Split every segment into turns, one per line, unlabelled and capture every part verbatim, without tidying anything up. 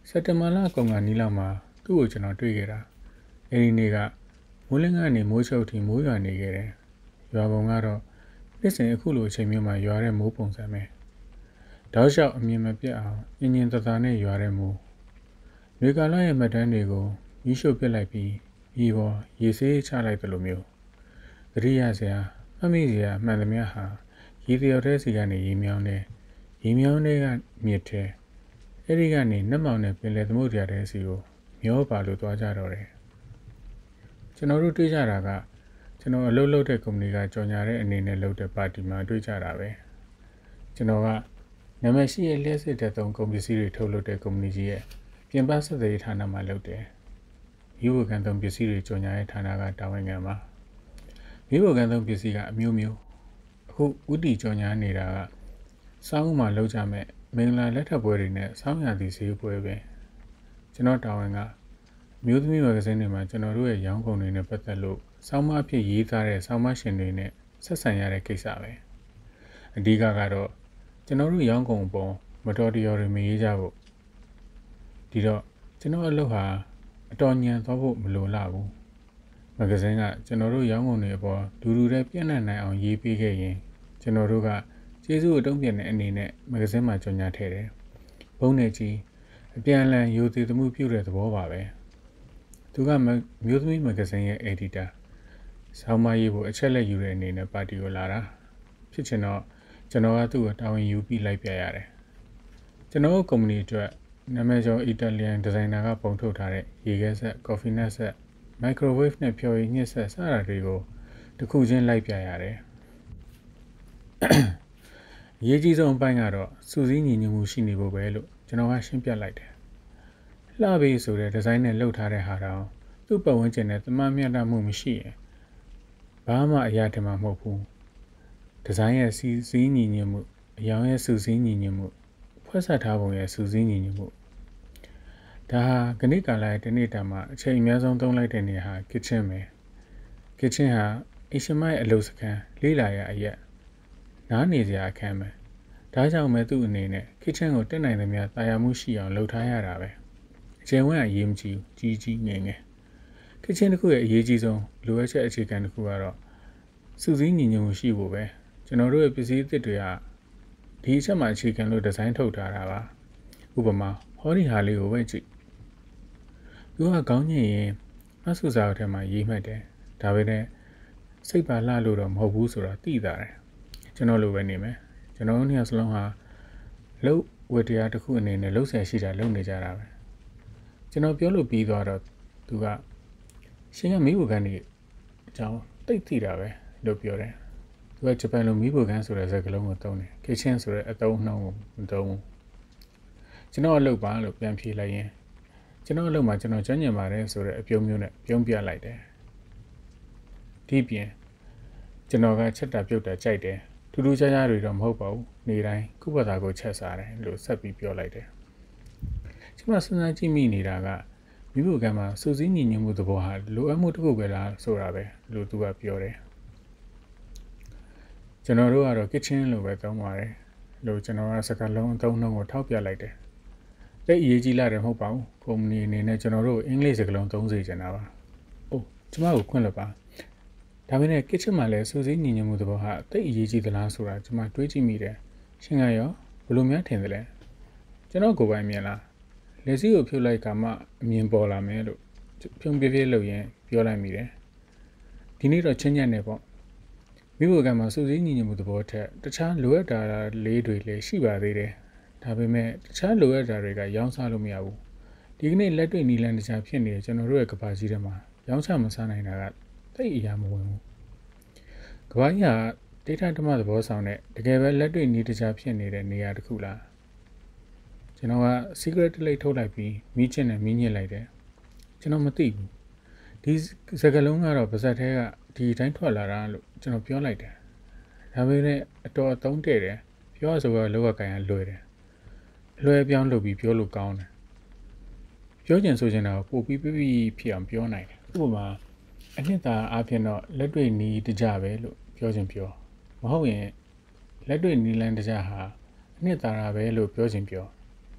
Satamala Konga Nilama, two which are not together. Any nigger, Mullinga Mocho Moya nigger. You have Ongaro. Listen, a cool chemima, you are a moponsame. Thou shalt me my pia, Indian Tatane, you are a moo. Nigala Matanigo, you should be like me, Evo, ye say, Charlie Tolomio. Riazia, Amazia, Madamiaha, Gidio Resigani, Imione, Imione, Miete. Erigani, Namone, Pilet Mudia Resio, Mio Palu to Ajadore. Genoru Tijaraga, Geno a low loaded communica, Jonare, and in a loaded party, ma to Jarabe. Genova, Nameshi, Elias, that on Combisiri Tolo de Communigie, Piambasa de Tana Malote. You can don't be serious, Jonare Tanaga Tawangama. You can don't be siga, Mew Mew. Who would be Jonia Niraga? Sauma Lojame. Mingla letter boarding, some of these you puebe. General Tawanga. Mute me magazine in my general a young one in a better look. Some up ye ye are so much in it, Sasanya Kisave. A digagaro. General young gombo, Matodi or Mijavo. Dido, General Loha, a Tonya Tobo Mulu Magazine, General young on a boy, do the piano on ye pig. General Jesu don't be an ending magazine my Jonia Terre. Bonechi, a piano you did the move you at the Bobabe. To come mute me magazine editor. Some my evil a chella you in a particular. Pichino, Genoa to a town you be like Piare. Genoa community, Namajo Italian designer Ponto Tare, he gets a coffee nasa, microwave nepio in yes, Sararigo, the cousin like Piare. Yeji's own bangaro, Suzini Mushini Bobelo, Genoa Shimpia light. Labi so the designer Lotare Harao, Tupa Winchenet, Mamma Mumishi. Bama Yatema Mopu. Designer Suzini Nimu, young Suzini Nimu. Posatabo Suzini Nimu. Taha, Ganika light Nitama, Chay Mazon don't light any ha, kitchen me. Kitchen ha, Ishimai Alosaka, Lila ya. Nani the Akame. Taja Metu Nene, kitchen or ten the Mia, Tayamushi on Lotayarabe. Jewa Yimji, Gigi Nene. Kitchen Kua Yejizo, Luacha chicken Kuaro. Suzini Nimushi Bobe. General busy the Dua. Teacher my chicken lo design to Tarava. Ubama, Hori Hali Oveji. You are gone ye, Masus out at my ye mede. Davide. Say by La Ludum Hobusura, Tidare. General Venime. General as long as low with the article in a low sashida lonely jarabe. General Piolo be daughter to that. Sing a mibugani. Jow, take tirabe, do piore. To a Japan mibuganso as a glom tone, kitchens or a don't know, don't. General look ball of Yampi Layen. General Loma General Janya Mares or a Piomuna, Piompia like there. Deepian. General Cheta Piota Chide. To do Jayari from Hopo, Nirai, Kupatago Chesare, Lo Sapi Pio like there. Chimasuna Jimmy Niraga, Mibugama, Suzini Mutuboha, Lo Amutugela, Sorabe, Lo Tua Piore. General Aro Kitchen, Lo Betomare, Lo General Sacalon, don't know what Topia like there. The Yeji Lad and Hopo, come near General English alone, don't say Genava. Oh, Chimao Quilaba. Tavine kitchen male Suzini Mutuboha, the Yeji the Lansura, to my twenty meter. Shingayo, Blumia Tendele. General go by Miela. Lazy of you like a ma, mean bola melo. Piumbivello yen, Piola mire. Dinero Chenya nebo. We will gamma Suzini Mutubote, the child Luetta lady Shiva de. Tabime, the child Luetta rega, young Salomiao. Dignity let me Nilan the champion, General Capacitama, young Samasana in a rat. They yam. Gavaya, data to mother was on it, together let me need a champion near the cooler. Genoa secretly told I be, Michin and Minia later. Genomati. These Zagalunga of Pasatega, the time to Alara, Genopio later. Having a door don't dare, yours over lower guy and lower. Lower beyond lobby pure look down. Georgian Sojana will be pium pure night. Uma, Anita Apiano, let me need the Jave, Georgian pure. Mahoe, let me need land the Jaha, Anita Ave, look Georgian pure.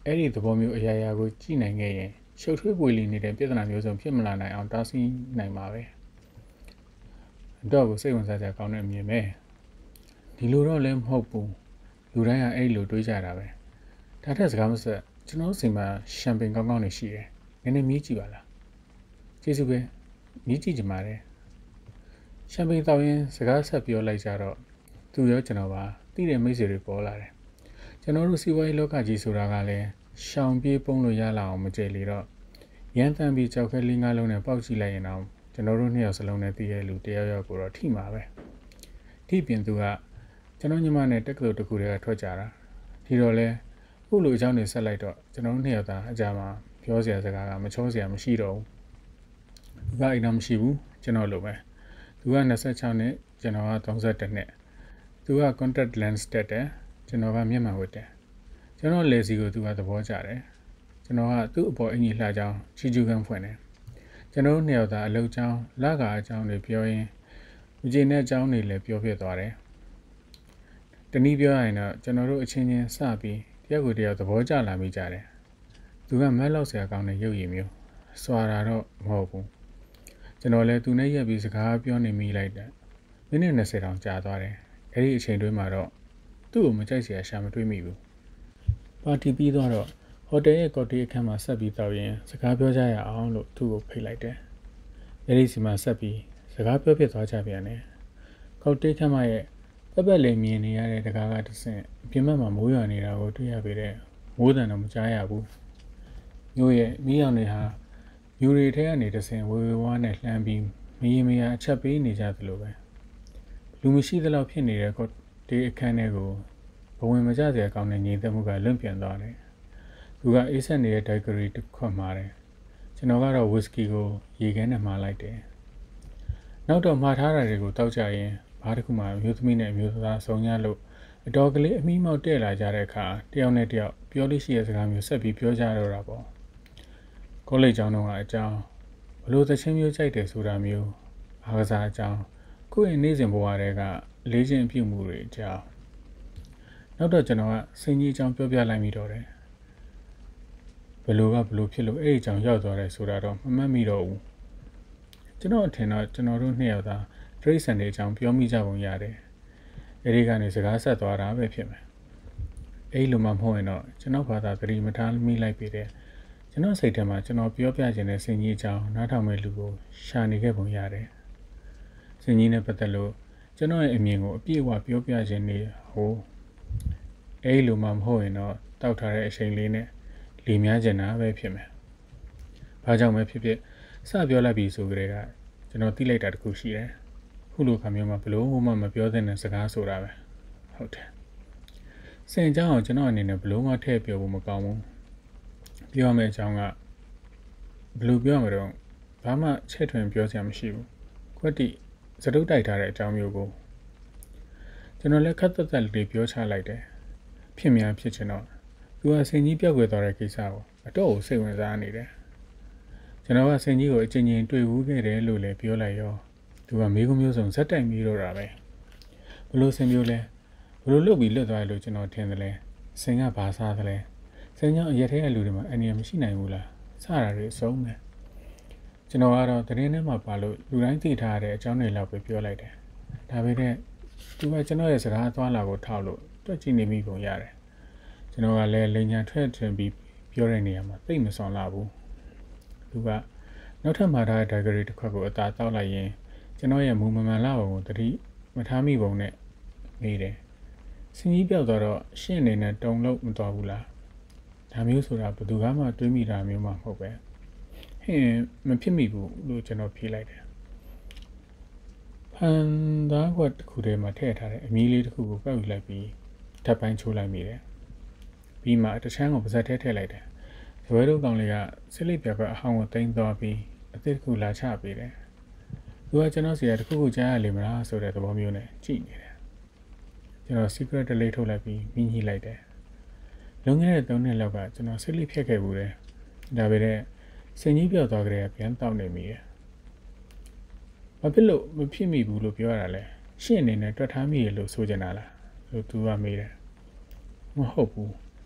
အဲ့ဒီသဘောမျိုးအရာရာကိုကြည့်နိုင်ခဲ့ရင်ရှုပ်ထွေးပွေလီနေတဲ့ပြဿနာမျိုးစုံဖြစ်မလာနိုင်အောင်တားဆီးနိုင်ပါပဲတော့ကိုစိတ်ဝင်စားကြကောင်းတဲ့အမြင်ပဲဒီလိုတော့လည်းမဟုတ်ဘူးလူတိုင်းကအဲ့လိုတွေးကြတာပဲဒါထက်စကားမဆက်ကျွန်တော်စီမှာရှမ်ပိန်ကောင်းကောင်းနေရှိတယ်နည်းနည်းမြည်ကြည့်ပါလားကျေးဇူးပဲမြည်ကြည့်ကြပါလေရှမ်ပိန်တောက်ရင်စကားဆက်ပြောလိုက်ကြတော့သူရောကျွန်တော်ပါသိတဲ့မိတ်ဆွေတွေပေါ်လာတယ်ကျွန်တော်တို့စီးပွားရေးလောကကြီးဆိုတာကလည်းရှောင်ပြေးပုံးလို့ရလာအောင်မကြိတ်လေတော့ရန်တမ်းပြီးကြောက်ခဲလေးငါးလုံးနဲ့ပေါက်ကြည့်လိုက်ရင်တော့ကျွန်တော်တို့နှစ်ယောက်စလုံးနဲ့တည်ရလူတယောက်ယောက်ကိုတော့ထိမှာပဲထိပြင်သူကကျွန်တော်ညီမနဲ့တက္ကသိုလ်တစ်ခုတည်းကထွက်ကြတာဒီတော့လဲခုလိုအကြောင်းတွေဆက်လိုက်တော့ကျွန်တော်တို့နှစ်ယောက်သားအကြမှာပြောစရာစကားကမချောစရာမရှိတော့ဘူးသူကအိမ်တော့မရှိဘူးကျွန်တော်လိုပဲသူက၂၆နှစ်ကျွန်တော်က၃၁နှစ်သူက contact lens တက်တယ်ကျွန်တော်ကမျက်မှန်ဝတ်တယ်ကျွန်တော်လေစီကိုသူကသဘောကျတယ်ကျွန်တော်ကသူ့အပေါ်အင်ကြီးလှကြောင်းချီကျူးကန်းဖွင့်တယ်ကျွန်တော်တို့နှစ်ယောက်သားအလုပ်ကြောင်းလကအကြောင်းတွေပြောရင်းမကျေနပ်အကြောင်းတွေလည်းပြောပြသွားတယ်တနည်းပြောရရင်တော့ကျွန်တော်တို့အချင်းချင်းစပြီးတယောက်ကိုတယောက်သဘောကျလာမိကြတယ်သူကမက်လောက်ဆရာကောင်းတဲ့ရုပ်ရည်မျိုးစွာတာတော့မဟုတ်ဘူးကျွန်တော်လည်းသူနဲ့ရက်ပြီးစကားပြောနေမိလိုက်တယ်မိနစ်၂၀တောင်ကြာသွားတယ်အဲ့ဒီအချိန်တွင်းမှာတော့သူ့ကိုမကြိုက်စရာရှာမတွေးမိဘူးပါတီပြီးတော့ဟိုတယ်ရဲ့ကော်တီအခန်းမှာဆက်ပြီးတောက်ရင်စကားပြောကြရအောင်လို့သူ့ကိုဖိတ်လိုက်တယ်အဲ့ဒီစီမှာဆက်ပြီးစကားပြောပြသွားကြပြန်တယ်ကော်တီအခန်းမှာရဲ့ပက်ပက်လေးမြင်နေရတဲ့တကားကတဆင့်ပြင်မမှာမိုးရွာနေတာကိုတွေ့ရပေတဲ့မိုးတန်တော့မကြားရဘူးမျိုးရဲ့မီးရောင်တွေဟာမြူတွေထဲကနေတဆင့်ဝေဝေဝါးနဲ့လှမ်းပြီးမရင်မရအချက်ပေးနေကြသလိုပဲလူမရှိသလောက်ဖြစ်နေတဲ့ကော်တီအခန်းထဲကိုဘဝင်မကြစရာကောင်းတဲ့ငြိမ်သက်မှုကလွန့်ပြန်သွားတယ်သူကအေးဆက်နေတဲ့ဒိုက်ဂရီတစ်ခွက်မှာတယ်ကျွန်တော်ကတော့ဝီစကီကိုရေခဲနဲ့မှားလိုက်တယ်နောက်တော့မှားထားတာတွေကိုတောက်ကြရင်ဘာတစ်ခုမှမျိုးသမီးနဲ့မျိုးသားစုံရလို့အတော်ကလေးအမိမောက်တဲ့လာကြတဲ့အခါတယောက်နဲ့တယောက်ပြောလို့ရှိတဲ့စကားမျိုးဆက်ပြီးပြောကြတော့တာပေါ့ကောလိပ်ကျောင်းတော့အကြောင်းဘလို့သချင်းမျိုးကြိုက်တယ်ဆိုတာမျိုးအားကစားအကြောင်းကိုယ့်ရဲ့နေ့စဉ်ဘဝတွေကလေးချင်းပြုမှုတွေအကြောင်းနောက်တော့ကျွန်တော်ကစင်ကြီးအကြောင်းပြောပြလိုက်မိတော့တယ်ဘလို့ကဘလို့ဖြစ်လို့အဲ့ဒီအကြောင်းရောက်သွားတယ်ဆိုတာတော့မမှတ်မိတော့ဘူးကျွန်တော်အထင်တော့ကျွန်တော်တို့နှစ်ယောက်သားဒရိတ်ဆန်တဲ့အကြောင်းပြောမိကြပုံရတယ်အဲဒီကနေစကားဆက်သွားတာပဲဖြစ်မယ်အဲ့လိုမှမဟုတ်ရင်တော့ကျွန်တော်ဘာသာသတိမထားမိလိုက်ပြီတဲ့ကျွန်တော်စိတ်ထဲမှာကျွန်တော်ပြောပြခြင်းတဲ့စင်ကြီးအကြောင်းနားထောင်မဲ့လူကိုရှာနေခဲ့ပုံရတယ်စင်ကြီးနဲ့ပတ်သက်လို့ကျွန်တော်ရဲ့အမြင်ကိုအပြည့်အဝပြောပြခြင်းနေဟိုအဲ့လိုမှမဟုတ်ရင်တော့တောက်ထားတဲ့အချိန်လေးနဲ့လီများကျင်တာပဲဖြစ်မယ်။ဘာကြောင့်ပဲဖြစ်ဖြစ်စပြောလိုက်ပြီဆိုကြတဲ့ကကျွန်တော်သိလိုက်တာတခုရှိတယ်။ခုလိုခါမျိုးမှာဘလို့မှမပြောတဲ့စကားဆိုတာပဲ။ဟုတ်တယ်။စင်ကြောင်းအောင်ကျွန်တော်အနေနဲ့ဘလို့မှထည့်ပြောဖို့မကောင်းဘူး။ပြောရမယ့်အကြောင်းကဘလို့ပြောမှာတော့ဘာမှချဲ့ထွင်ပြောစရာမရှိဘူး။ခွက်တိစတုပ်တိုက်ထားတဲ့အကြောင်းမျိုးကိုကျွန်တော်လည်းခက်သက်သက်လေးပြောချလိုက်တယ်။ဖြစ်များဖြစ်ချင်တော့သူကစင်ကြီးပြောက်ွယ်သွားတဲ့ကိစ္စကိုအတော့ကိုစိတ်ဝင်စားနေတယ်ကျွန်တော်ကစင်ကြီးကိုအချင်းချင်းတွေ့ဘူးခဲ့တယ်လို့လည်းပြောလိုက်ရောသူကမိကုမျိုးစုံဇက်တိုက်ပြီးတော့တာပဲဘလို့စင်မျိုးလဲဘလို့လုတ်ပြီးလွတ်သွားတယ်လို့ကျွန်တော်ထင်တယ်လဲစင်ကဘာစားသလဲစင်ကြောင့်အရက်ထဲကလူတွေမှာအန္တရာယ်မရှိနိုင်ဘူးလားစတာတွေအဆုံးပဲကျွန်တော်ကတော့တရင်ထဲမှာပါလို့လူတိုင်းသိထားတဲ့အကြောင်းတွေလောက်ပဲပြောလိုက်တယ်ဒါပေမဲ့သူကကျွန်တော်ရဲ့စကားသွားလာကိုထောက်လို့တွက်ကြည့်နေမိပုံရတယ်ကျွန်တော်ကလည်းလိန်ညာထွက်ထွင်ပြီးပြောတဲ့နေရာမှာသိမဆောင်လာဘူးသူကနောက်ထပ်မှာထားတဲ့ဒိုင်ဂရီတစ်ခွက်ကိုအသာတောက်လိုက်ရင်ကျွန်တော်ရဲ့မူမမှန်လာပုံကိုတတိမထားမိပုံနဲ့မေးတယ်စင်ကြီးပြောက်တော့ရှင့်အနေနဲ့တုံလို့မတော်ဘူးလားဒါမျိုးဆိုတာဘယ်သူမှတွေးမိတာမျိုးမှမဟုတ်ပဲဟင်းမဖြစ်မိဘူးလို့ကျွန်တော်ဖြေလိုက်တယ်ဖန်သားကွက်တစ်ခုထဲမှာထည့်ထားတဲ့အမီးလေးတစ်ခုကိုပောက်ယူလိုက်ပြီးဓာတ်ပိုင်းချိုးလိုက်မိတယ်ပြီးမှတချမ်းကိုပါဇက်ထဲထည့်လိုက်တယ်။ဇွဲတို့ကောင်လေးကဆစ်လိပ်ပြက်အဟောင်းကိုတင်သွားပြီးအသစ်တစ်ခုလာချပေးတယ်။သူကကျွန်တော်စီကတစ်ခုခုကြားရလိမ့်မလားဆိုတဲ့သဘောမျိုးနဲ့ကြည့်နေတယ်။ကျွန်တော် secret လေးထုတ်လိုက်ပြီးမြင်ကြည့်လိုက်တယ်။လွန်ခဲ့တဲ့သုံးနှစ်လောက်ကကျွန်တော်ဆစ်လိပ်ဖြတ်ခဲ့ဘူးတယ်။ဒါပေမဲ့စင်ကြီးပြောက်သွားကြတဲ့ပြန်တောက်နေမိတယ်။ဘာဖြစ်လို့မဖြစ်မိဘူးလို့ပြောရတာလဲ။ရှင့်အနေနဲ့တွက်ထားမိရလို့ဆိုချင်တာလားလို့သူကမေးတယ်။မဟုတ်ဘူး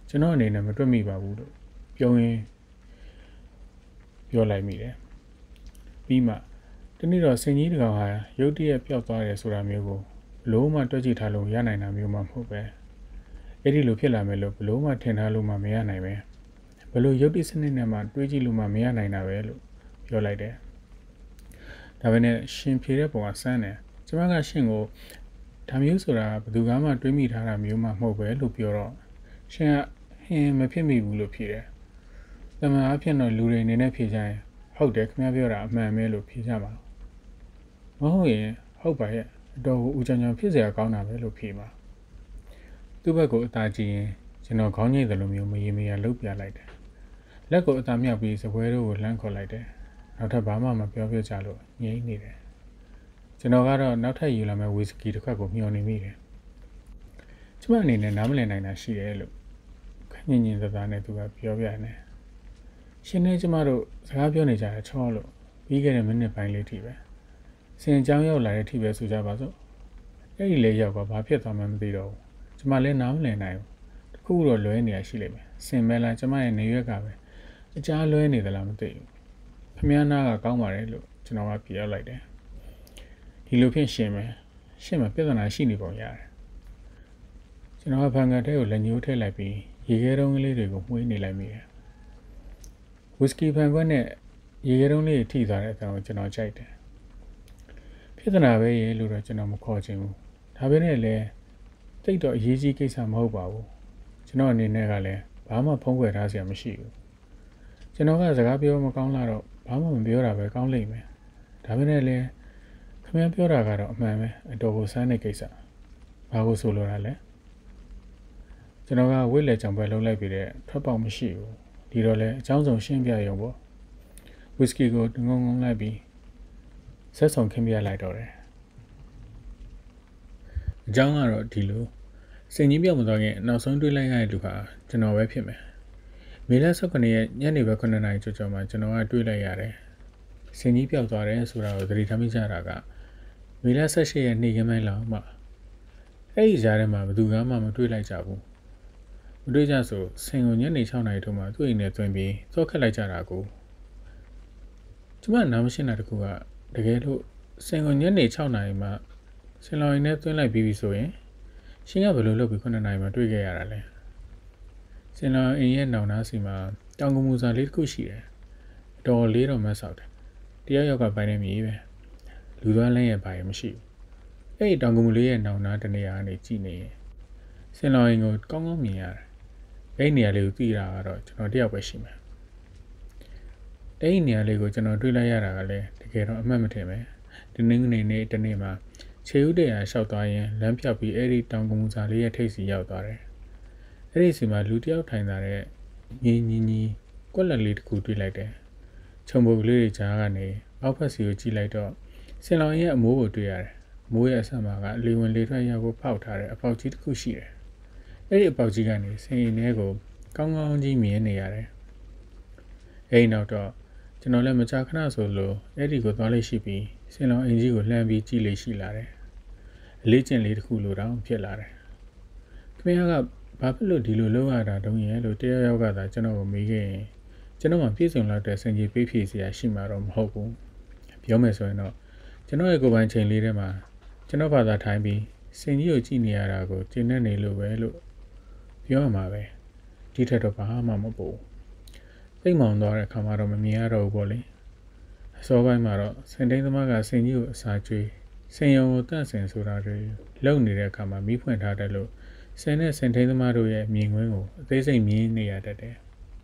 ကျွန်တော်အနေနဲ့မတွေ့မိပါဘူးလို့ပြောရင်းပြောလိုက်မိတယ်ပြီးမှတနေ့တော့စင်ကြီးတကောင်ဟာရုတ်တရက်ပျောက်သွားတယ်ဆိုတာမျိုးကိုဘလို့မှတွက်ကြည့်ထားလို့ရနိုင်တာမျိုးမှမဟုတ်ပဲအဲ့ဒီလိုဖြစ်လာမယ်လို့ဘလို့မှထင်ထားလို့မှမရနိုင်ပဲဘလို့ရုပ်တိစနစ်နဲ့မှတွေးကြည့်လို့မှမရနိုင်တာပဲလို့ပြောလိုက်တယ်ဒါပေမဲ့ရှင်ဖြေတဲ့ပုံကစမ်းတယ်ကျမကရှင်ကိုဒါမျိုးဆိုတာဘယ်သူမှတွေးမိထားတာမျိုးမှမဟုတ်ပဲလို့ပြောတော့ရှင်ကဟင်းမဖြစ်မိဘူးလို့ဖြေတယ်တမန်အဖြစ်တော့လူတွေအနေနဲ့ဖြေကြရင်ဟုတ်တယ်ခင်ဗျားပြောတာအမှန်ပဲလို့ဖြေကြပါမဟုတ်ရင်ဟုတ်ပါရဲ့အတော်ကိုဦးချောင်ချောင်ဖြစ်เสียကောင်းတာပဲလို့ဖြေပါသူ့ဘက်ကိုအသာကြည့်ရင်ကျွန်တော်ခေါင်းညိတ်တယ်လို့မျိုးမရေမရလှုပ်ပြလိုက်တယ်လက်ကိုအသာမြောက်ပြီးစပွဲတို့ကိုလှမ်းခေါ်လိုက်တယ်နောက်ထပ်ဘာမှမပြောပြကြလို့ငြိမ်နေတယ်ကျွန်တော်ကတော့နောက်ထပ်ယူလာမယ့်ဝီစကီတစ်ခွက်ကိုမျှော်နေမိတယ်ကျမအနေနဲ့နားမလည်နိုင်တာရှိတယ်လို့ခညင်ညင်သသားနဲ့သူကပြောပြနေရှင်နဲ့ကျမတို့စကားပြောနေကြတာချောလို့ပြီးခဲ့တဲ့မိနစ်ပိုင်းလေးထိပဲစင်ကြောင်းရောက်လာတဲ့ထိပဲဆိုကြပါစို့အဲ့ဒီလေရောက်ကဘာဖြစ်သွားမှမသိတော့ဘူးကျမလည်းနားမလည်နိုင်ဘူးတခုတော့လွဲနေရရှိလိမ့်မယ်စင်မဲလားကျမရဲ့နေရွက်ကပဲအကြားလွဲနေသလားမသိဘူးခမည်းနာကကောင်းပါတယ်လို့ကျွန်တော်ကပြောလိုက်တယ်ဒီလိုဖြစ်ရှင်မယ်ရှင်မှာပြဿနာရှိနေပုံရတယ်ကျွန်တော်ကဖန်ကန်ထဲကိုလက်ညှိုးထည့်လိုက်ပြီးရေခဲတုံးကလေးတွေကိုမှုေးနေလိုက်မိတယ်ဝီစကီဖန်ခွက်နဲ့ရေခဲတုံးလေးထိသွားတဲ့အကောင်ကိုကျွန်တော်ကြိုက်တယ်ပြဿနာပဲရေလို့တော့ကျွန်တော်မခေါ်ချင်ဘူးဒါပေမဲ့လည်းတိတ်တော့အရေးကြီးကိစ္စမဟုတ်ပါဘူးကျွန်တော်အနေနဲ့ကလည်းဘာမှဖုံးကွယ်ထားစရာမရှိဘူးကျွန်တော်ကစကားပြောမကောင်းလာတော့ဘာမှမပြောတာပဲကောင်းလိမ့်မယ်ဒါပေမဲ့လည်းခင်ဗျားပြောတာကတော့အမှန်ပဲအတော်ကိုစမ်းတဲ့ကိစ္စဘာကိုဆိုလိုတာလဲကျွန်တော်ကဝိလက်ကြောင်ပွဲလုံးလိုက်ပြီးတဲ့ထွက်ပေါက်မရှိဘူးဒီတော့လဲအကြောင်းစုံရှင်းပြရုံပေါ့ဝီစကီကိုငုံငုံလိုက်ပြီးဆက်ဆောင်ခင်းပြလိုက်တော့တယ်အကြောင်းကတော့ဒီလိုစင်ကြီးပြောက်မသွားခင်နောက်ဆုံးတွေ့လိုက်ရတဲ့လူဟာကျွန်တော်ပဲဖြစ်မယ်မေလ၁၉ရက်ညနေဘက်9နာရီကျော်ကျော်မှာကျွန်တော်ကတွေ့လိုက်ရတယ်စင်ကြီးပြောက်သွားတယ်ဆိုတာကိုသတိထားမိကြတာကမေလ၁၈ရက်နေ့ခင်းပိုင်းလောက်မှအဲ့ဒီကြားထဲမှာဘယ်သူမှမတွေ့လိုက်ကြဘူးမတွေ့ကြဆိုစင်ကိုညနေ၆နာရီထိုးမှသူ့အိမ်နဲ့တွင်ပြီးသောက်ခက်လိုက်ကြတာကိုကျမနားမရှင်းတာတခုကတကယ်လို့စင်ကိုညနေ၆နာရီမှစင်လောင်အိမ်နဲ့တွင်းလိုက်ပြီးပြီဆိုရင်ရှင်ကဘယ်လိုလုပ်ပြီး9နာရီမှတွေ့ခဲ့ရတာလဲစင်လောင်အိမ်ရဲ့နောင်နာစီမှာတောင်ကမူစာလေးတစ်ခုရှိတယ်အတော်လေးတော့မဆောက်တယ်တရားရောက်ကပိုင်းနေမြည်ပဲလူသွားလမ်းရဲ့ဘာရမရှိဘူးအဲ့ဒီတောင်ကမူလေးရဲ့နောင်နာတနေရာကနေကြည့်နေရင်စင်လောင်အိမ်ကိုကောင်းကောင်းမြင်ရတယ်အဲ့ဒီနေရာလေးကိုသိတာကတော့ကျွန်တော်တယောက်ပဲရှိမှာအဲ့ဒီနေရာလေးကိုကျွန်တော်တွေ့လိုက်ရတာကလည်းတကယ်တော့အမှတ်မထင်ပဲဒီနေ့ကနေနေ့တနေ့မှာခြေဥတရာလျှောက်သွားရင်လမ်းပြောက်ပြီးအဲ့ဒီတောင်ကမူစာလေးရဲ့ထိပ်စီရောက်သွားတယ်အဲ့ဒီစီမှာလူတယောက်ထိုင်လာတဲ့ညီညီညီကွက်လက်လေးတစ်ခုတွေ့လိုက်တယ်ခြုံပုတ်ကလေးတွေကြားကနေအောက်ဖက်စီကိုကြည့်လိုက်တော့စင်လောင်ရဲ့အမိုးကိုတွေ့ရတယ်အမိုးရဲ့အဆက်မှာကလေဝင်လေထွက်ရောက်ကိုဖောက်ထားတဲ့အပေါက်ကြီးတစ်ခုရှိတယ်အဲ့ဒီအပေါက်ကြီးကနေစင်ရင်ထဲကိုကောင်းကောင်းကြီးမြင်နေရတယ်အဲ့ဒီနောက်တော့ကျွန်တော်လည်းမကြာခဏဆိုလို့အဲ့ဒီကိုသွားလေးရှိပြီးစင်လောင်အင်ကြီးကိုလှမ်းပြီးကြည့်လေးရှိလာတယ်အလေးကျင့်လေးတစ်ခုလိုတောင်ဖြစ်လာတယ်ခင်ဗျားကဘာဖြစ်လို့ဒီလိုလုပ်ရတာတုံးရဲ့လို့တရားရောက်ကသာကျွန်တော်ကိုမေးခဲ့ရင်ကျွန်တော်မှပြည့်စုံလောက်တဲ့စင်ကြီးပေးဖြည့်စရာရှိမှာတော့မဟုတ်ဘူးပြောမယ်ဆိုရင်တော့ကျွန်တော်ရဲ့ကိုယ်ပိုင်ချိန်လေးထဲမှာကျွန်တော်ဘာသာထိုင်ပြီးစင်ကြီးကိုကြည့်နေရတာကိုကျင့်နေနေလို့ပဲလို့ပြောရမှာပဲဒီထက်တော့ဘာမှမပို့သိမ်မောင်သွားတဲ့အခါမှာတော့မမြင်ရတော့ဘူးပေါ့လေအစောပိုင်းမှာတော့စင်တိန်သမားကစင်ကြီးကိုအစာကျွေးစင်ရုံကိုတန့်စင်ဆိုတာတွေလုံနေတဲ့အခါမှာမီးဖွင့်ထားတယ်လို့စင်နဲ့စင်ထိန်သမားတို့ရဲ့မြင်ကွင်းကိုအသေးစိတ်မြင်နေရတတ်တယ်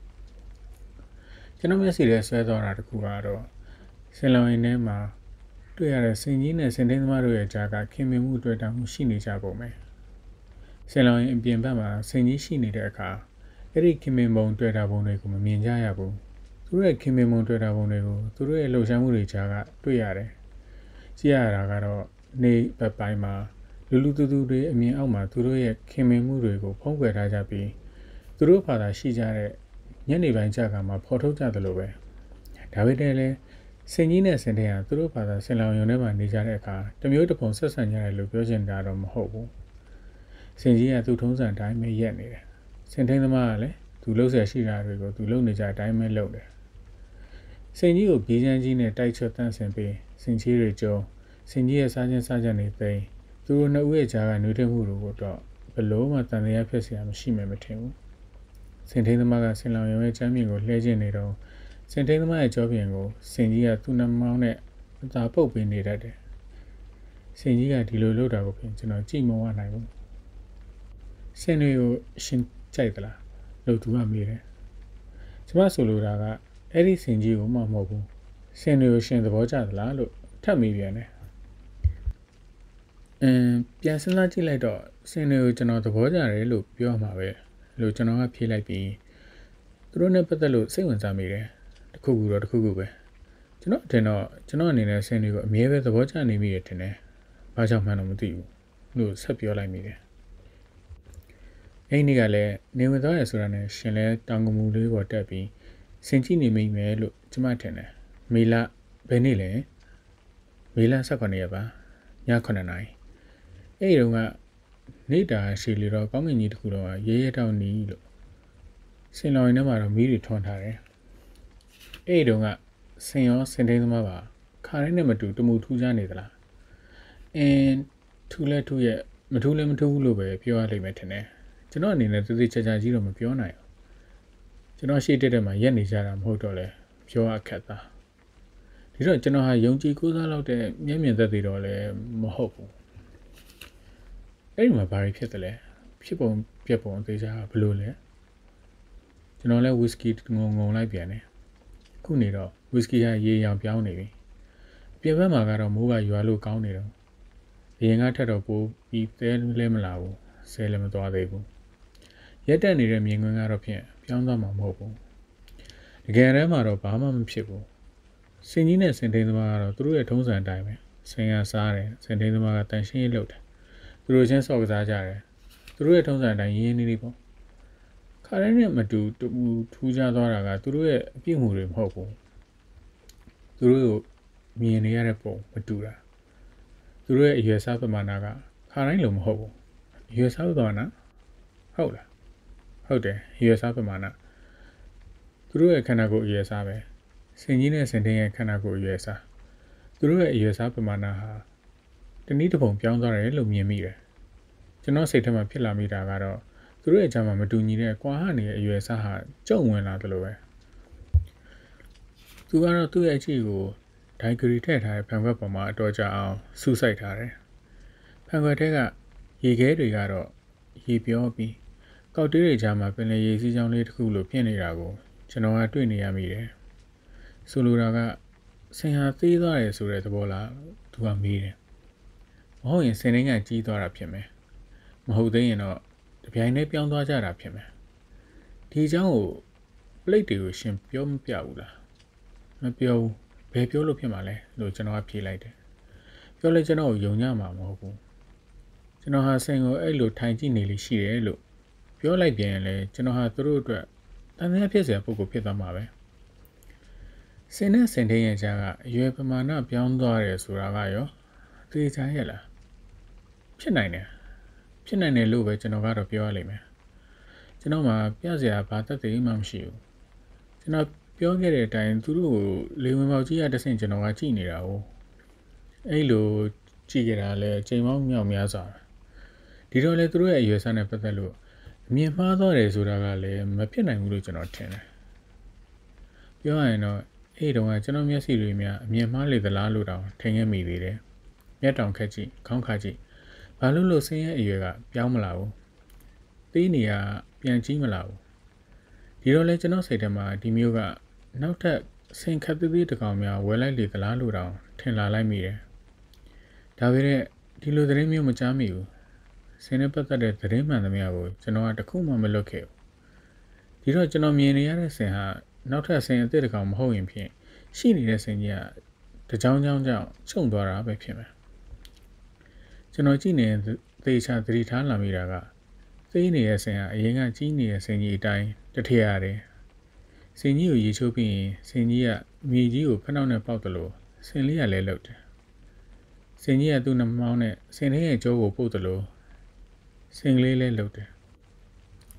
ကျွန်တော်မျက်စိထဲဆွဲသွားတာတခုကတော့စင်လောင်ရင်ထဲမှာတွေ့ရတဲ့စင်ကြီးနဲ့စင်ထိန်သမားတို့ရဲ့ကြားကခင်မင်မှုတွေ့တာမှုရှိနေကြပုံပဲစင်လောင်ရင်အပြင်ဘက်မှာစင်ကြီးရှိနေတဲ့အခါအဲ့ဒီခင်မင်ပုံတွေ့တာပုံတွေကိုမမြင်ကြရဘူးသူတို့ရဲ့ခင်မင်ပုံတွေ့တာပုံတွေကိုသူတို့ရဲ့လှုပ်ရှားမှုတွေကြားကတွေ့ရတယ်ကြည့်ရတာကတော့နေဘက်ပိုင်းမှာလူလူတူတူတွေအမြင်အောက်မှာသူတို့ရဲ့ခင်မင်မှုတွေကိုဖုံးကွယ်ထားကြပြီးသူတို့ဘာသာရှိကြတဲ့ညနေပိုင်းကြာကမှဖော်ထုတ်ကြတယ်လို့ပဲဒါပေမဲ့လည်းစင်ကြီးနဲ့စင်တဲ့ဟာသူတို့ဘာသာစင်လောင်ရုံထဲမှာနေကြတဲ့အခါတမျိုးတစ်ပုံဆက်ဆံကြတယ်လို့ပြောချင်တာတော့မဟုတ်ဘူးစင်ကြီးကသူ့ထုံးစံတိုင်းပဲရက်နေတယ်စစင်ထိန်သမားကလည်းသူလှုပ်ဆက်ရှိတာတွေကိုသူလှုပ်နေကြအတိုင်းပဲလှုပ်တယ်စင်ကြီးကိုပြေးချမ်းကြီးနဲ့တိုက်ချွတ်တန်းဆင်ပြီးစင်ကြီးတွေကျုံစင်ကြီးရဲ့စားခြင်းစားကြနေသိသူတို့နှစ်ဦးရဲ့ကြားကနှွေးထွေးမှုတို့တော့ဘလို့မှတန်တရားဖြစ်เสียမရှိမှမထင်ဘူးစင်ထိန်သမားကစင်လောင်ရုံရဲ့ချမ်းမြေကိုလှဲကျင်နေတော့စင်ထိန်သမားရဲ့ကြောပြင်ကိုစင်ကြီးကသူ့နှမောင်းနဲ့အသာပုတ်ပေးနေတတ်တယ်စင်ကြီးကဒီလိုလုပ်တာကိုပြင်ကျွန်တော်ကြည့်မဝနိုင်ဘူးစင်တွေကိုရှင်ကြိုက်သလားလို့သူကမေးတယ်ကျွန်မဆိုလိုတာကအဲ့ဒီစင်ကြီးကိုမှမဟုတ်ဘူးစင်တွေကိုရှင်သဘောကျသလားလို့ထပ်မေးပြန်တယ်အင်းပြန်စဉ်းစားကြည့်လိုက်တော့စင်တွေကိုကျွန်တော်သဘောကျတယ်လို့ပြောမှာပဲလို့ကျွန်တော်ကဖြေလိုက်ပြီးသူတို့နဲ့ပတ်သက်လို့စိတ်ဝင်စားမိတယ်တခုခုတော့တခုခုပဲကျွန်တော်အထင်တော့ကျွန်တော်အနေနဲ့စင်တွေကိုအမြဲပဲသဘောကျနေမိတယ်ထင်တယ်ဘာကြောင့်မှန်းတော့မသိဘူးလို့ဆက်ပြောလိုက်မိတယ်အဲ့ဒီကလည်းနေဝင်သွားရဆိုတာနဲ့ရှင်လဲတောင်ကမူလေးပေါ်တက်ပြီးစင်ကြည့်နေမိမယ်လို့ကျွန်မထင်တယ်မေလဘယ်နေ့လဲမေလ၁၉ရက်ပါည9နာရီအဲ့ဒီတော့ကနေတာရှည်လီတော့ကောင်းကင်ကြီးတစ်ခုတော့ရဲရဲတောက်နီးလို့စင်လောင်ရင်းထဲမှာတော့မီးတွေထွန်းထားတယ်အဲ့ဒီတော့ကစင်ရောစင်ထိန်သမားပါခါတိုင်းနဲ့မတူတမူထူးခြားနေသလားအင်းထူးလဲထူးရဲ့မထူးလဲမထူးဘူးလို့ပဲပြောရလိမ့်မယ်ထင်တယ်ကျွန်တော်အနေနဲ့သေသေးချာချာကြီးတော့မပြောနိုင်ဘူးကျွန်တော်ရှေ့တက်တက်မှာရက်နေကြတာမဟုတ်တော့လဲပြောအခက်သားဒီတော့ကျွန်တော်ဟာယုံကြည်ကိုးစားလောက်တဲ့မျက်မြင်သက်သေတော့လည်းမဟုတ်ဘူးအဲ့ဒီမှာဘာတွေဖြစ်တယ်လဲဖြစ်ပုံပြက်ပုံအသေးစားဘလို့လဲကျွန်တော်လည်းဝီစကီငုံငုံလိုက်ပြန်တယ်ခုနေတော့ဝီစကီကရေရောင်ပြောင်းနေပြီအပြင်ဘက်မှာကတော့မိုးကရွာလို့ကောင်းနေတော့အရင်ကထက်တော့ပိုပြီးသဲလဲမလာဘူးဆဲလည်းမသွားသေးဘူးရက်တက်နေတဲ့မြင်ကွင်းကတော့ဖြင့်ပြောင်းသွားမှာမဟုတ်ဘူးတကယ်တမ်းမှာတော့ဘာမှမဖြစ်ဘူးစင်ကြီးနဲ့စင်ထိန်သမားကတော့သူတို့ရဲ့ထုံးစံအတိုင်းပဲဆင်ရစားတယ်စင်ထိန်သမားကတန်ရှင်းရေးလုပ်တယ်သူတို့ချင်းစော့ကစားကြတယ်သူတို့ရဲ့ထုံးစံအတိုင်းရင်းရင်းနေနေပေါ့ခါတိုင်းနဲ့မတူတူထူးခြားသွားတာကသူတို့ရဲ့အပြစ်မှုတွေမဟုတ်ဘူးသူတို့ကိုမြင်နေရတဲ့ပုံမတူတာသူတို့ရဲ့အရွယ်စားပမာဏကခါတိုင်းလိုမဟုတ်ဘူးအရွယ်စားပမာဏဟုတ်လားဟုတ်တယ်အရွယ်စားပမာဏသူတို့ရဲ့ခန္ဓာကိုယ်အရွယ်စားပဲစင်ကြီးနဲ့စင်ထိန်ရဲ့ခန္ဓာကိုယ်အရွယ်စားသူတို့ရဲ့အရွယ်စားပမာဏဟာတနည်းတစ်ပုံပြောင်းသွားတယ်လို့မြင်မိတယ်ကျွန်တော်စိတ်ထဲမှာဖြစ်လာမိတာကတော့သူတို့ရဲ့အကြောင်းမှာမတူညီတဲ့ကွာဟနေတဲ့အရွယ်စားဟာကြုံဝင်လာတယ်လို့ပဲသူကတော့သူ့ရဲ့အချီကိုဒိုင်ဂရီထည့်ထားတဲ့ဖန်ခွက်ပေါ်မှာအတော်ကြာအောင်စူးစိုက်ထားတယ်ဖန်ခွက်ထဲကရေခဲတွေကတော့ရေပြောပြီးကောက်တေးတွေကြားမှာပင်လယ်ရေစီးကြောင်းလေးတစ်ခုလိုဖြစ်နေတာကိုကျွန်တော်ကတွေ့နေရမိတယ်ဆိုလိုတာကဆင်ဟာသေးသွားတယ်ဆိုတဲ့သဘောလားသူကမေးတယ်မဟုတ်ရင်ဆင်နှင်းကကြီးသွားတာဖြစ်မယ်မဟုတ်သေးရင်တော့တပြိုင်တည်းပြောင်းသွားကြတာဖြစ်မယ်ဒီအကြောင်းကိုပလိတ်တွေကိုရှင်ပြောမပြဘူးလားမပြောဘူးဘယ်ပြောလို့ဖြစ်မှာလဲလို့ကျွန်တော်ကဖြေလိုက်တယ်ပြောလဲကျွန်တော်ကိုယုံကြမှာမဟုတ်ဘူးကျွန်တော်ဟာဆင်ကိုအဲ့လိုထိုင်ကြည့်နေလိရှိတယ်လို့ပြောလိုက်ပြန်ရင်လည်းကျွန်တော်ဟာသူတို့အတွက်တန်တရားဖြစ်စရာပုံကိုဖြစ်သွားမှာပဲစင်နဲ့စင်ထိန်ရဲ့ကြားကအရွယ်ပမာဏပြောင်းသွားတယ်ဆိုတာကရောသိချာရဲ့လားဖြစ်နိုင်တယ်ဖြစ်နိုင်တယ်လို့ပဲကျွန်တော်ကတော့ပြောရလိမ့်မယ်ကျွန်တော်မှပြစရာဘာသက်သေမှမရှိဘူးကျွန်တော်ပြောခဲ့တဲ့အတိုင်းသူတို့ကိုလေဝင်ပေါက်ကြီးရတဆင့်ကျွန်တော်ကကြည့်နေတာ哦အဲ့လိုကြည့်ကြတာလဲချိန်ပေါင်းမြောက်များစွာဒီတော့လေသူတို့ရဲ့အရွယ်စားနဲ့ပတ်သက်လို့အမြင်မှားသွားတယ်ဆိုတာကလည်းမဖြစ်နိုင်ဘူးလို့ကျွန်တော်ထင်တယ်ပြောရရင်တော့အဲ့တုန်းကကျွန်တော်မျက်စိတွေများအမြင်မှားလေသလားလို့တောင်ထင်ခဲ့မိသေးတယ်မျက်တောင်ခက်ကြည့်ခေါင်းခါကြည့်ဘာလို့လို့ဆင်းရဲအရွယ်ကပြောင်းမလာဘူးသေးနေရပြန်ကြီးမလာဘူးဒီတော့လေကျွန်တော်စိတ်ထဲမှာဒီမျိုးကနောက်ထပ်ဆင်ခက်သေးသေးတကောင်များဝယ်လိုက်လေသလားလို့တောင်ထင်လာလိုက်မိတယ်ဒါပေမဲ့ဒီလိုသတင်းမျိုးမကြားမိဘူးဆင်နဲ့ပတ်သက်တဲ့သတင်းမှန်သမျှကိုကျွန်တော်ကတခုမှမလွတ်ခဲ့ဘူးဒီတော့ကျွန်တော်မြင်နေရတဲ့ဆင်ဟာနောက်ထပ်ဆင်အသစ်တကောင်မဟုတ်ရင်ဖြင့်ရှိနေတဲ့ဆင်ကြီးကတကြောင်ကြောင်ကြောင်ချုံသွားတာပဲဖြစ်မယ်ကျွန်တော်ကြည့်နေသေချာသတိထားလာမိတာကသေးနေတဲ့ဆင်ဟာအရင်ကကြီးနေတဲ့ဆင်ကြီးအတိုင်းတထရရတယ်ဆင်ကြီးကိုရေချိုးပြီးရင်ဆင်ကြီးကမြေကြီးကိုဖနှောက်နဲ့ပေါက်တယ်လို့ဆင်လေးကလည်းလှုပ်တယ်ဆင်ကြီးကသူ့နှမောင်းနဲ့ဆင်လေးရဲ့ကြောကိုပုတ်တယ်လို့ဆင်ကလေးလည်းလှုပ်တယ်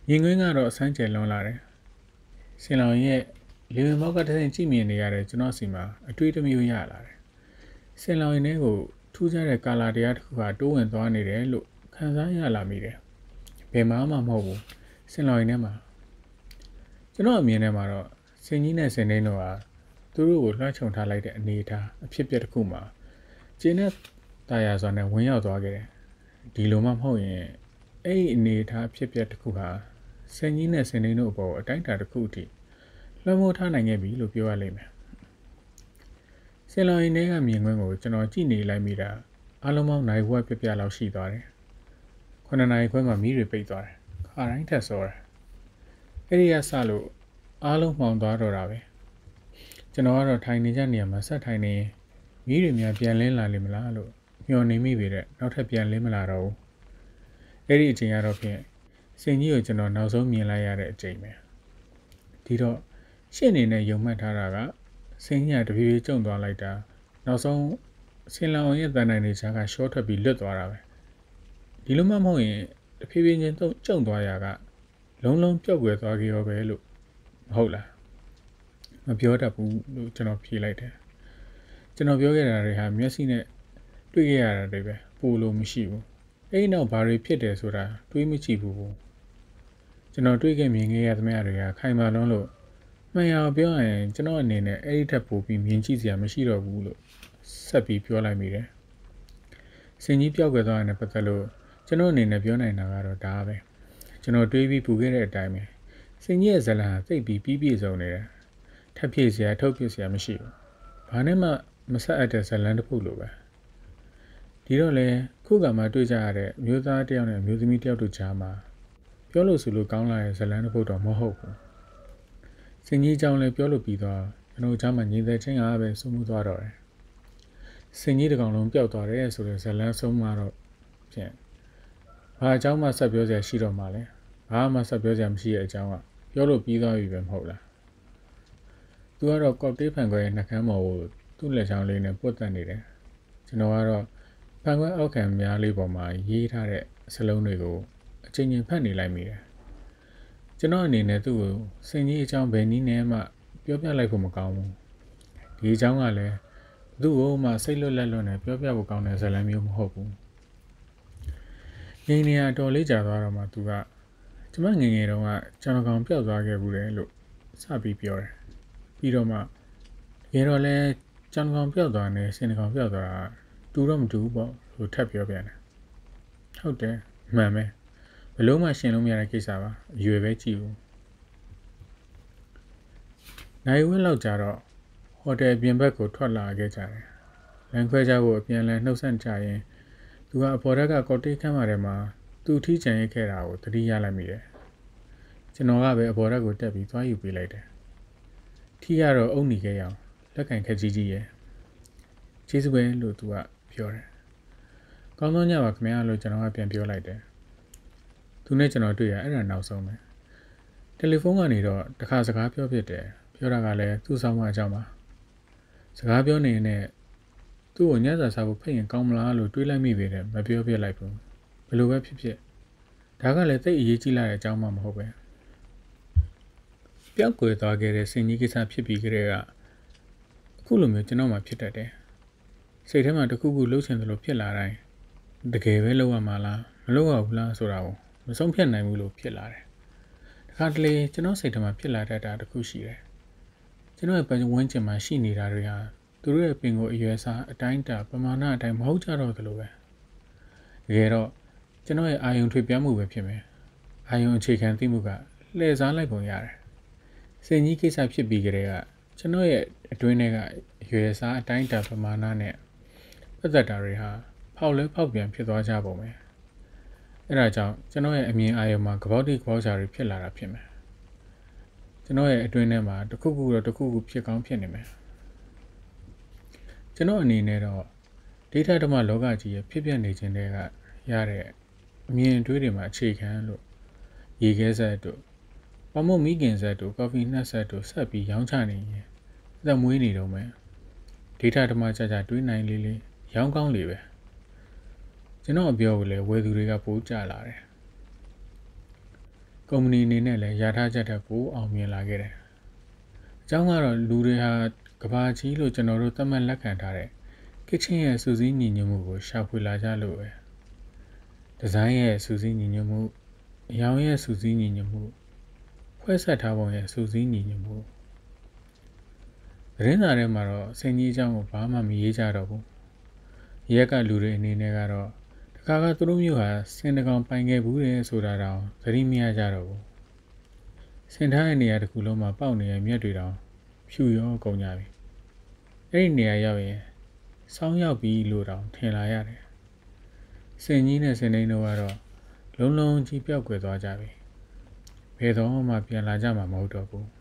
ရင်ခွင်းကတော့အဆန်းကျယ်လွန်လာတယ်စင်လောင်ရဲ့လေဝင်ပေါက်ကတစ်ဆင့်ကြည့်မြင်နေရတဲ့ကျွန်တော်စီမှာအတွေ့အမျိုးရလာတယ်စင်လောင်ရင်ထဲကိုထူးခြားတဲ့ကာလာတရားတစ်ခုဟာတိုးဝင်သွားနေတယ်လို့ခံစားရလာမိတယ်ဘယ်မှမှမဟုတ်ဘူးစင်လောင်ရင်ထဲမှာကျွန်တော်အမြင်ထဲမှာတော့စင်ကြီးနဲ့စင်နှင်းတို့ဟာသူတို့ကိုလွှမ်းခြုံထားလိုက်တဲ့အနေအထားအဖြစ်အပျက်တစ်ခုမှာကျင်းနဲ့တာယာစွာနဲ့ဝင်ရောက်သွားခဲ့တယ်ဒီလိုမှမဟုတ်ရင်အဲ့ဒီအနေအထားဖြစ်ပျက်တစ်ခုဟာစင်ကြီးနဲ့စင်နှင်းတို့အပေါ်အတိုင်းအတာတစ်ခုအထိလွှမ်းမိုးထားနိုင်ခဲ့ပြီလို့ပြောရလိမ့်မယ်စင်လောင်ရင်ထဲကမြင်ကွင်းကိုကျွန်တော်ကြည့်နေလိုက်မိတာအလုံးပေါင်းနိုင်ဝက်ပြပြလောက်ရှိသွားတယ်ခုနှစ်နာရီခွဲမှာမီးတွေပိတ်သွားတယ်ခါတိုင်းထက်စောတယ်အဲ့ဒီကစလို့အားလုံးမှောင်သွားတော့တာပဲကျွန်တော်ကတော့ထိုင်နေကြနေရာမှာဆက်ထိုင်နေရင်မီးတွေများပြန်လင်းလာလိမ့်မလားလို့မျှော်နေမိပေတဲ့နောက်ထပ်ပြန်လင်းမလာတော့ဘူးအဲ့ဒီအချိန်ကတော့ဖြင့်စင်ကြီးကိုကျွန်တော်နောက်ဆုံးမြင်လိုက်ရတဲ့အချိန်ပဲဒီတော့ရှင့်အနေနဲ့ယုံမှတ်ထားတာကစင်ကြီးကတဖြည်းဖြည်းကျုံသွားလိုက်တာနောက်ဆုံးစင်လောင်ရဲ့တန်တိုင်တွေချာကရှော့ထွက်ပြီးလွတ်သွားတာပဲဒီလိုမှမဟုတ်ရင်တဖြည်းဖြည်းချင်းကျုံသွားရကလုံးလုံးပြုတ်ွယ်သွားကြရောပဲလို့မဟုတ်လားမပြောတတ်ဘူးလို့ကျွန်တော်ဖြေလိုက်တယ်ကျွန်တော်ပြောခဲ့တာတွေဟာမျက်စိနဲ့တွေ့ခဲ့ရတာတွေပဲပိုလို့မရှိဘူးအဲ့ဒီနောက်ဘာတွေဖြစ်တယ်ဆိုတာတွေးမကြည့်ဘူးကျွန်တော်တွေ့ခဲ့မြင်ခဲ့ရသမျှတွေကခိုင်မာလွန်းလို့မှန်ရအောင်ပြောရင်ကျွန်တော်အနေနဲ့အဲ့ဒီထက်ပိုပြီးမြင်ကြည့်စရာမရှိတော့ဘူးလို့ဆက်ပြီးပြောလိုက်မိတယ်စင်ကြီးပြောက်ွယ်သွားတဲ့ပတ်သက်လို့ကျွန်တော်အနေနဲ့ပြောနိုင်တာကတော့ဒါပဲကျွန်တော်တွေးပြီးပူခဲ့တဲ့အတိုင်းပဲစင်ကြီးရဲ့ဇလံဟာသိပ်ပြီးပြီးပြည့်စုံနေတယ်ထပ်ဖြည့်စရာထုတ်ပြည့်စရာမရှိဘူးဘာနဲ့မှမဆက်အပ်တဲ့ဇလံတစ်ခုလိုပဲဒီတော့လေခုကမှတွေ့ကြရတဲ့မျိုးသားတစ်ယောက်နဲ့မျိုးသမီးတစ်ယောက်တို့ကြားမှာပြောလို့ဆိုလို့ကောင်းလာတဲ့ဇလံတစ်ခုတော့မဟုတ်ဘူးစင်ကြီးအကြောင်းလည်းပြောလို့ပြီးတော့ကျွန်တော်ကြားမှာညီတဲ့ချင်းအားပဲစုမှုသွားတော့တယ်စင်ကြီးတစ်ကောင်လုံးပျောက်သွားတယ်ဆိုတဲ့ဇလံဆုံးမှာတော့ဖြင့်ဘာအကြောင်းမှဆက်ပြောစရာရှိတော့မှလဲဘာမှဆက်ပြောစရာမရှိတဲ့အကြောင်းကပြောလို့ပြီးသွားပြီပဲမဟုတ်လားသူကတော့ကော့တေးဖန်ခွဲရဲ့နှကမ်းပေါ်ကိုသူ့လက်ချောင်းလေးနဲ့ပုတ်တက်နေတယ်ကျွန်တော်ကတော့ဖန်ခွဲအောက်ခံများလေးပေါ်မှာရေးထားတဲ့စလုံးတွေကိုအချိန်ချင်းဖတ်နေလိုက်မိတယ်ကျွန်တော်အနေနဲ့သူ့ကိုစင်ကြီးအကြောင်းဘယ်နည်းနဲ့မှပြောပြလိုက်ဖို့မကောင်းဘူးဒီအကြောင်းကလည်းသူ့ကိုမှစိတ်လွတ်လပ်လွတ်နဲ့ပြောပြဖို့ကောင်းတဲ့ဇာတ်လမ်းမျိုးမဟုတ်ဘူးငင်းနေရတော်လေးကြာသွားတော့မှသူကကျမငငယ်တုန်းကကျွန်တော်ကောင်ပျောက်သွားခဲ့ဘူးတယ်လို့စပြီးပြောတယ်ပြီးတော့မှတကယ်တော့လဲကျွန်တော်ကောင်ပျောက်သွားတယ်စင်ကောင်ပျောက်သွားတာတူတော့မတူဘူးပေါ့လို့ထပ်ပြောပြန်တယ်ဟုတ်တယ်မှန်ပဲဘလို့မှရှင်းလို့မရတဲ့ကိစ္စပါအရွယ်ပဲကြည့်ဘူးနိုင်ဝက်လောက်ကြာတော့ဟိုတယ်ပြင်ဘက်ကိုထွက်လာခဲ့ကြတယ်လမ်းခွဲကြဖို့အပြန်လည်နှုတ်ဆက်ကြရင်သူကအပေါ်ထက်ကကော်တေးခမ်းပါတယ်မှာသူထီးချန်ရိတ်ခဲ့တာကိုသတိရလိုက်မိတယ်ကျွန်တော်ကပဲအပေါ်ထက်ကိုတက်ပြီးသွားယူပေးလိုက်တယ်ထီးကတော့အုံနေခဲ့ရအောင်လက်ကင်ခက်ကြီးကြီးရဲ့ကျေးဇူးပဲလို့သူကပြောတယ်ကောင်းသောညပါခင်ဗျာလို့ကျွန်တော်ကပြန်ပြောလိုက်တယ်သူနဲ့ကျွန်တော်တွေ့ရအဲ့ဒါနောက်ဆုံးပဲတယ်လီဖုန်းကနေတော့တခါစကားပြောဖြစ်တယ်ပြောတာကလည်းသူ့ဆောင်မအကြောင်းပါစကားပြောနေနဲ့သူ့ကိုညစာစားဖို့ဖိတ်ရင်ကောင်းမလားလို့တွေးလိုက်မိပေတဲ့မပြောပြလိုက်ဘူးဘယ်လိုပဲဖြစ်ဖြစ်ဒါကလည်းသိအရေးကြီးလာတဲ့အကြောင်းမှမဟုတ်ပဲပျောက်ကွယ်သွားခဲ့တဲ့စင်ကြီးကိစ္စဖြစ်ပြီးကြတဲ့ကအခုလိုမျိုးကျွန်တော်မှဖြစ်တတ်တယ်စိတ်ထဲမှာတခုခုလှုပ်ချင်သလိုဖြစ်လာတိုင်းတကယ်ပဲလှုပ်ရမှာလားမလှုပ်ရဘူးလားဆိုတာကိုမဆုံးဖြတ်နိုင်ဘူးလို့ဖြစ်လာတယ်တခါတလေကျွန်တော်စိတ်ထဲမှာဖြစ်လာတတ်တာတခုရှိတယ်ကျွန်တော်ရဲ့ပတ်ဝန်းကျင်မှာရှိနေတာတွေဟာသူတို့ရဲ့ပင်ကိုအရွယ်စားအတိုင်းတာပမာဏအတိုင်းမဟုတ်ကြတော့သလိုပဲတကယ်တော့ကျွန်တော်ရဲ့အာယုံထွေပြမှုပဲဖြစ်မယ်အာယုံအခြေခံသိမှုကလှည့်စားလိုက်ပုံရတယ်စင်ကြီးကိစ္စဖြစ်ပြီးကြတဲ့ကကျွန်တော်ရဲ့အတွင်းထဲကအရွယ်စားအတိုင်းတာပမာဏနဲ့ပတ်သက်တာတွေဟာဖောက်လဲဖောက်ပြန်ဖြစ်သွားကြပုံပဲအဲ့ဒါကြောင့်ကျွန်တော်ရဲ့အမြင်အာရုံမှာကပောက်တိကပောက်ချာတွေဖြစ်လာတာဖြစ်မယ်ကျွန်တော်ရဲ့အတွင်းထဲမှာတစ်ခုခုတော့တစ်ခုခုဖြစ်ကောင်းဖြစ်နေမယ်ကျွန်တော်အနေနဲ့တော့ဒေတာဓမ္မလောကကြီးရဲ့ဖြစ်ပျက်နေခြင်းတွေကရတဲ့အမြင်အတွေးတွေမှာအခြေခံလို့ရေခဲဆက်တို့ပမုတ်မီးကင်ဆက်တို့ကော်ဖီနှက်ဆက်တို့ဆက်ပြီးရောင်းချနေရင်အသက်မွေးနေတော့မယ်ဒေတာဓမ္မကြကြတွေးနိုင်လေးလေးရောင်းကောင်းလေးပဲကျွန်တော်အပြောကိုလည်းဝယ်သူတွေကပိုးကြလာတယ်ကုမ္ပဏီအနေနဲ့လည်းရထားချက်တဲ့ပိုအောင်မြင်လာခဲ့တယ်အကြောင်းကတော့လူတွေဟာကဘာကြီးလို့ကျွန်တော်တို့သတ်မှတ်လက်ခံထားတဲ့ကစ်ချင်ရဲ့စူးစီးညီညွတ်မှုကိုရှာဖွေလာကြလို့ပဲဒီဇိုင်းရဲ့စူးစီးညီညွတ်မှုအရောင်ရဲ့စူးစီးညီညွတ်မှုဖွဲ့ဆက်ထားပုံရဲ့စူးစီးညီညွတ်မှုသတင်းစာထဲမှာတော့စင်ကြီးအကြောင်းကိုဘာမှမရေးကြတော့ဘူးရက်ကလူတွေအနေနဲ့ကတော့တခါကသူတို့မျိုးဟာစင်တကောင်ပိုင်ခဲ့ဘူးတယ်ဆိုတာတောင်သတိမရကြတော့ဘူးစင်ထားတဲ့နေရာတစ်ခုလုံးမှာပေါက်နေတဲ့မြက်တွေတောင်ဖြူရောကုန်ကြပြီအဲ့ဒီနေရာရောက်ရင်စောင်းရောက်ပြီလို့တောင်ထင်လာရတယ်စင်ကြီးနဲ့စင်နှိန်းတို့ကတော့လုံးလုံးကြီးပြောက်ကွယ်သွားကြပြီဘယ်တော့မှပြန်လာကြမှာမဟုတ်တော့ဘူး